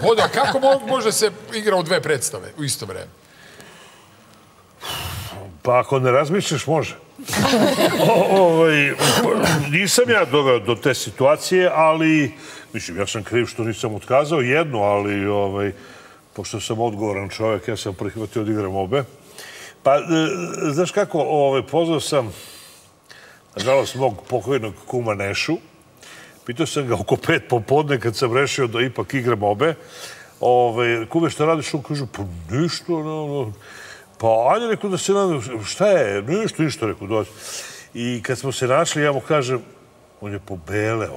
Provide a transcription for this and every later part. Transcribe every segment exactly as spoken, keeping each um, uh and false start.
Oda, kako može se igra u dve predstave u isto vreme? Pa ako ne razmišljaš, može. Nisam ja doveo do te situacije, ali, mislim, ja sam kriv što nisam otkazao jednu, ali, pošto sam odgovoran čovjek, ja sam prihvatio da igram obe. Pa, znaš kako, pozvao sam, nažalost, mog pokojnog kuma Nešu. Pitao sam ga oko pet popodne kad sam rešio da ipak igram obe. Kume, šta radiš? On kaže, pa ništa, pa ajde, rekao da se nadam, šta je? Ništa, ništa, rekao, dođe. I kad smo se našli, ja mu kažem, on je pobeleo.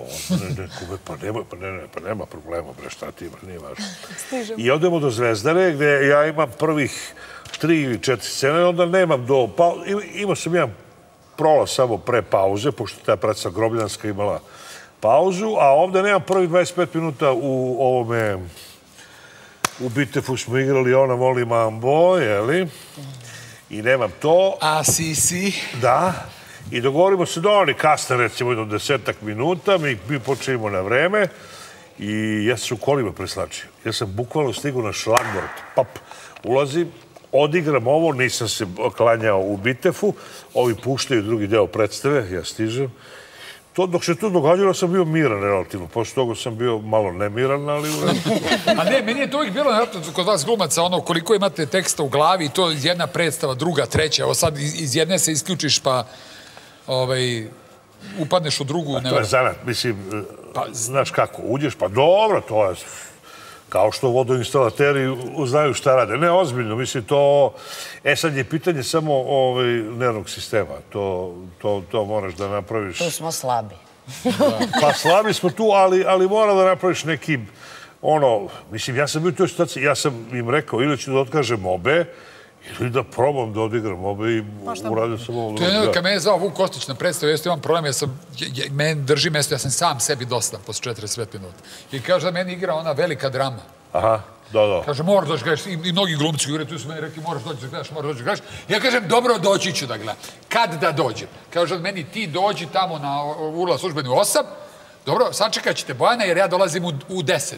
Pa nema problema, bre, šta ti ima, nije važno. I odemo do Zvezdare, gde ja imam prvih tri ili četiri scene, onda nemam do... Imao sam jedan prolaz samo pre pauze, pošto ta predstava Grobljanska imala pauzu, a ovde nemam prvih dvadeset pet minuta u ovome... U Bitefu smo igrali Ona voli mambo, jeli? I nemam to. A si si? Da. I dogovorimo se da oni kasne, recimo, jedno desetak minuta, mi počinimo na vreme i ja sam u kolima preslačio. Ja sam bukvalno stigao na šlagvort. Pap, ulazim, odigram ovo, nisam se klanjao u Bitefu, ovi puštaju drugi deo predstave, ja stižem. Dok se to događalo, sam bio miran relativno. Posle toga sam bio malo nemiran, ali... A ne, meni je to uvijek bilo kod vas glumaca, ono, koliko imate teksta u glavi i to jedna predstava, druga, treća. Evo sad iz jedne se isključiš pa upadneš u drugu. To je zanat, mislim, znaš kako, uđeš, pa dobro, to je... Kao što vodoinstalateri znaju šta rade. Ne, ozbiljno, mislim, to... E, sad je pitanje samo nervnog sistema. To moraš da napraviš... Tu smo slabi. Pa slabi smo tu, ali mora da napraviš neki... Ono, mislim, ja sam bio u toj situaciji, ja sam im rekao, ili ću da otkažem obe, ili da probam da odigram obe i uradio sam ovo. To je jedno, kad mene je zvao Vuk Kostić na predstavu, jeste imam problem, meni drži mesto, ja sam sam sebi dostan posle četrdeset pet minuta. I kaže da meni igra ona velika drama. Aha, da, da. Kaže, moraš doći gledaš, i mnogi glumci igre, tu su meni rekli, moraš doći da gledaš, moraš doći da gledaš. Ja kažem, dobro, doći ću da gledam. Kad da dođem? Kaže, meni ti dođi tamo na urla službeni u osam, dobro, sačekat ćete Bojana jer ja dolazim u deset.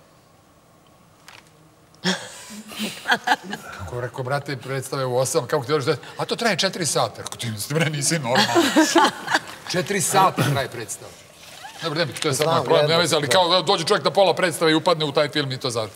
Kako rekao, brate, predstave u osam, kako ti dođeš deset? A to traje četiri sata. Kako ti bre, nisi normalno. Četiri sata traje predstava. Dobro, ne bi, to je sad moj problem, ne veze, ali kao dođe čovjek na pola predstave i upadne u taj film i to završi.